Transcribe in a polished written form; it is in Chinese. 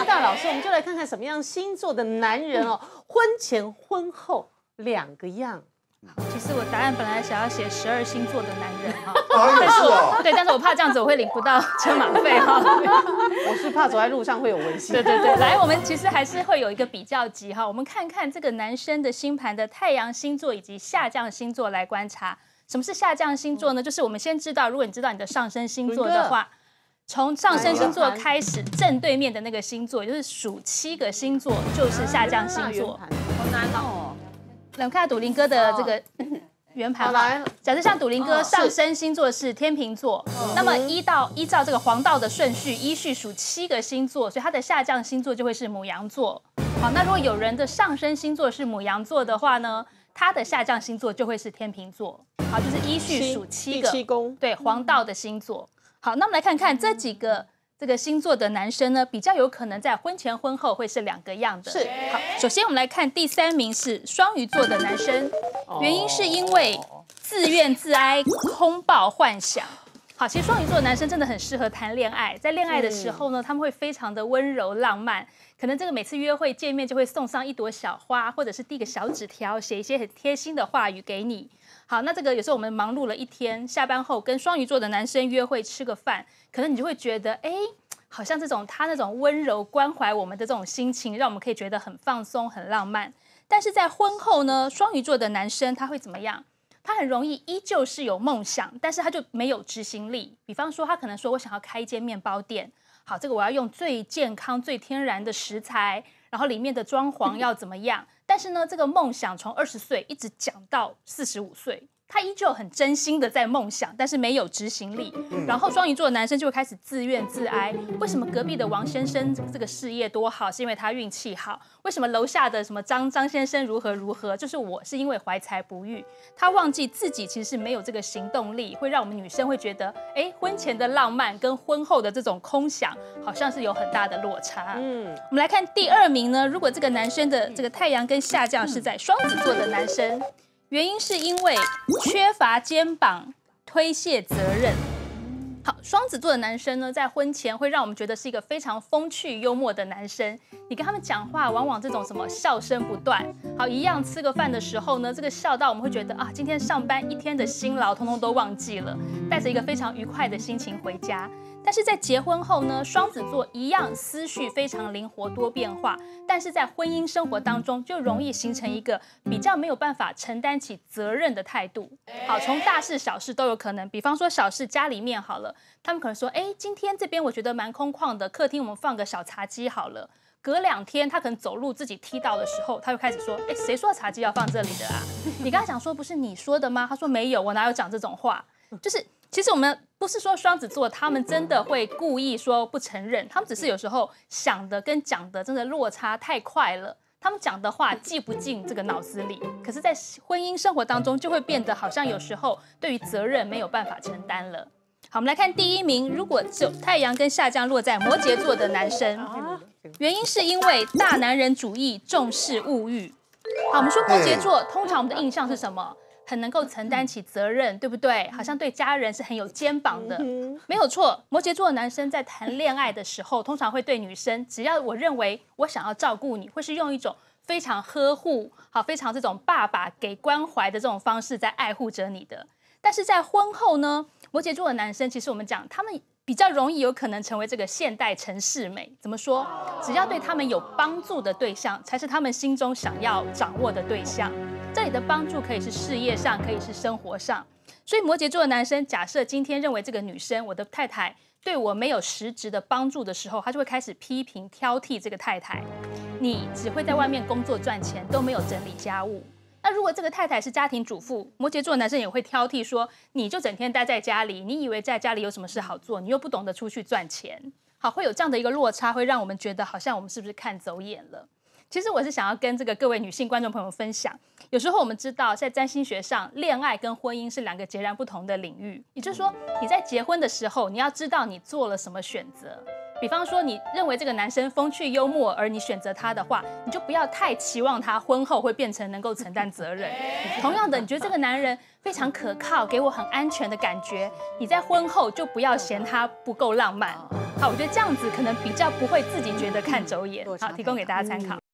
大老师，我们就来看看什么样星座的男人哦，婚前婚后两个样。 其实我答案本来想要写12星座的男人哈，但是我怕这样子我会领不到车马费哈。 我是怕走在路上会有危险。 对，来，我们其实还是会有一个比较级哈，我们看看这个男生的星盘的太阳星座以及下降星座来观察。什么是下降星座呢？就是我们先知道，如果你知道你的上升星座的话，从上升星座开始，正对面的那个星座，也就是属7个星座，就是下降星座。 好难哦。 来，我们看下赌林哥的这个圆盘哈。假设像赌林哥上升星座是天秤座，那么依照这个黄道的顺序，依序数7个星座，所以他的下降星座就会是牡羊座。好，那如果有人的上升星座是牡羊座的话呢，他的下降星座就会是天秤座。好，就是依序数7个， 第7宫， 对，黄道的星座。好，那我们来看看这几个这个星座的男生呢，比较有可能在婚前婚后会是两个样的。 是。 好，首先我们来看第3名是双鱼座的男生，原因是因为自怨自哀、空抱幻想。好，其实双鱼座的男生真的很适合谈恋爱，在恋爱的时候呢，他们会非常的温柔浪漫，可能这个每次约会见面就会送上一朵小花，或者是递个小纸条，写一些很贴心的话语给你。好，那这个有时候我们忙碌了一天，下班后跟双鱼座的男生约会吃个饭，可能你就会觉得，哎，好像他那种温柔关怀我们的这种心情，让我们可以觉得很放松、很浪漫。但是在婚后呢，双鱼座的男生他会怎么样？他很容易依旧是有梦想，但是他就没有执行力。比方说，他可能说我想要开一间面包店，好，这个我要用最健康、最天然的食材，然后里面的装潢要怎么样？但是呢，这个梦想从20岁一直讲到45岁，他依旧很真心的在梦想，但是没有执行力。然后双鱼座的男生就会开始自怨自哀：为什么隔壁的王先生这个事业多好，是因为他运气好？为什么楼下的什么张先生如何，就是我是因为怀才不遇。他忘记自己其实是没有这个行动力，会让我们女生会觉得，哎，婚前的浪漫跟婚后的这种空想，好像是有很大的落差。我们来看第2名呢，如果这个男生的这个太阳跟下降是在双子座的男生，原因是因为缺乏肩膀，推卸责任。好，双子座的男生呢，在婚前会让我们觉得是一个非常风趣幽默的男生。你跟他们讲话，往往这种什么笑声不断。好，一样吃个饭的时候呢，这个笑到我们会觉得啊，今天上班一天的辛劳，通通都忘记了，带着一个非常愉快的心情回家。但是在结婚后呢，双子座一样思绪非常灵活多变化，但是在婚姻生活当中就容易形成一个比较没有办法承担起责任的态度。好，从大事小事都有可能，比方说小事家里面好了，他们可能说，哎，今天这边我觉得蛮空旷的，客厅我们放个小茶几好了。隔2天他可能走路自己踢到的时候，他就开始说，哎，谁说茶几要放这里的啊？你刚才讲说不是你说的吗？他说没有，我哪有讲这种话？就是其实我们不是说双子座他们真的会故意说不承认，他们只是有时候想的跟讲的真的落差太快了，他们讲的话记不进这个脑子里，可是在婚姻生活当中就会变得好像有时候对于责任没有办法承担了。好，我们来看第1名，如果只有太阳跟下降落在摩羯座的男生，原因是因为大男人主义，重视物欲。好，我们说摩羯座，通常我们的印象是什么？很能够承担起责任，对不对？好像对家人是很有肩膀的，没有错。摩羯座的男生在谈恋爱的时候，通常会对女生，只要我认为我想要照顾你，会是用一种非常呵护，好，非常这种爸爸给关怀的这种方式在爱护着你的。但是在婚后呢，摩羯座的男生，其实我们讲他们比较容易有可能成为这个现代城市美。怎么说？只要对他们有帮助的对象，才是他们心中想要掌握的对象。这里的帮助可以是事业上，可以是生活上。所以摩羯座的男生，假设今天认为这个女生，我的太太对我没有实质的帮助的时候，他就会开始批评挑剔这个太太。你只会在外面工作赚钱，都没有整理家务。那如果这个太太是家庭主妇，摩羯座的男生也会挑剔说，你就整天待在家里，你以为在家里有什么事好做，你又不懂得出去赚钱。好，会有这样的一个落差，会让我们觉得好像我们是不是看走眼了。 其实我是想要跟这个各位女性观众朋友分享，有时候我们知道在占星学上，恋爱跟婚姻是2个截然不同的领域。也就是说，你在结婚的时候，你要知道你做了什么选择。比方说，你认为这个男生风趣幽默，而你选择他的话，你就不要太期望他婚后会变成能够承担责任。同样的，你觉得这个男人非常可靠，给我很安全的感觉，你在婚后就不要嫌他不够浪漫。好，我觉得这样子可能比较不会自己觉得看走眼。好，提供给大家参考。